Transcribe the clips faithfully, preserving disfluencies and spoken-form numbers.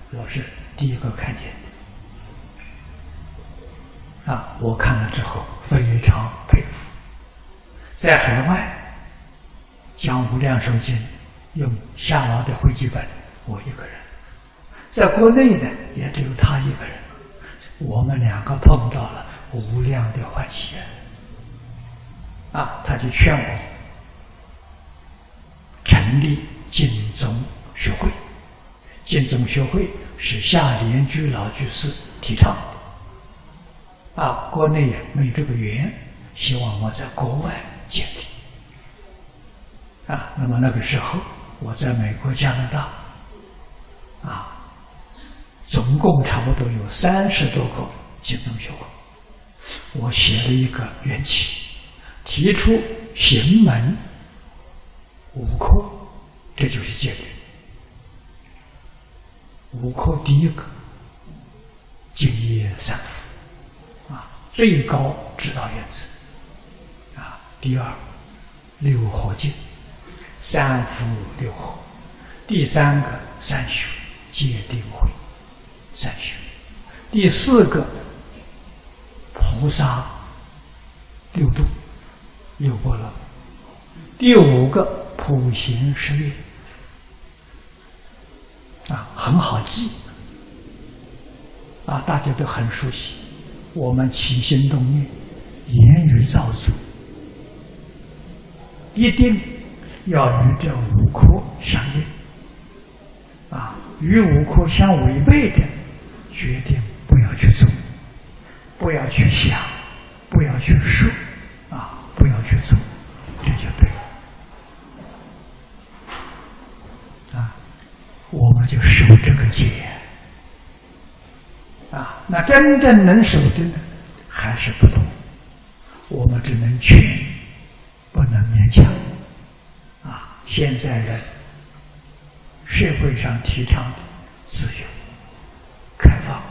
我是第一个看见的。啊，我看了之后非常佩服。在海外讲《无量寿经》，用夏老的汇集本，我一个人；在国内呢，也只有他一个人。我们两个碰到了无量的欢喜啊！他就劝我成立净宗学会。净宗学会是夏莲居老居士提倡的啊，国内没有这个缘，希望我在国外建立啊。那么那个时候我在美国、加拿大啊，总共差不多有三十多个净宗学会。我写了一个缘起，提出行门五科，这就是戒律。五科第一个，敬业三福啊，最高指导原则啊。第二，六合敬，三福六合。第三个，三修，戒定慧，三修。第四个，菩萨六度，六波罗。第五个，普行十愿。啊，很好记啊，大家都很熟悉。我们起心动念、言语造作，一定要与这五科相应啊，与五科相违背的，决定不要去做，不要去想，不要去说啊，不要去做，这就对了。我们就守这个戒啊，那真正能守的呢，还是不多。我们只能劝，不能勉强啊。现在人社会上提倡的自由、开放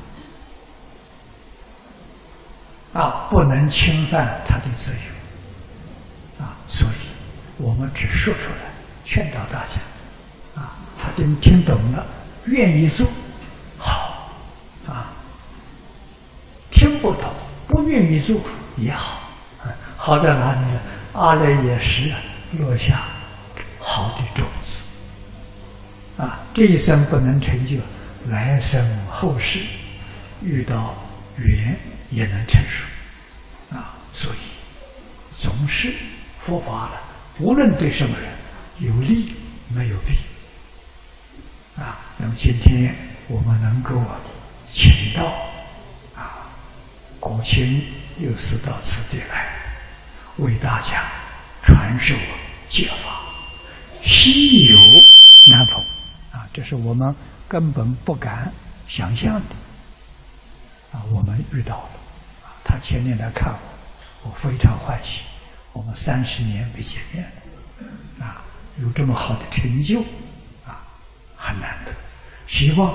啊，不能侵犯他的自由啊，所以我们只说出来，劝导大家。他听听懂了，愿意做，好啊；听不懂，不愿意做也好。好在哪里呢？阿赖耶识落下好的种子啊！这一生不能成就，来生后世遇到缘也能成熟啊！所以，总是佛法了，无论对什么人有利没有弊。啊，那么今天我们能够啊，请到啊，国清六师到此地来，为大家传授戒法，稀有难逢啊，这是我们根本不敢想象的啊，我们遇到了啊，他前年来看我，我非常欢喜，我们三十年没见面了啊，有这么好的成就。很难得，希望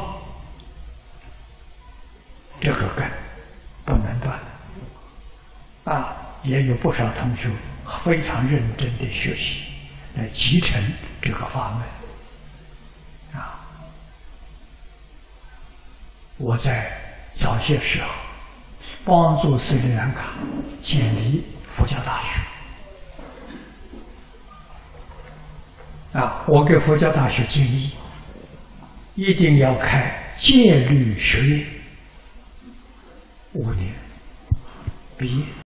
这个根不能断啊！也有不少同学非常认真的学习，来继承这个法门啊！我在早些时候帮助斯里兰卡建立佛教大学啊！我给佛教大学建议。一定要开戒律学院，五年毕业。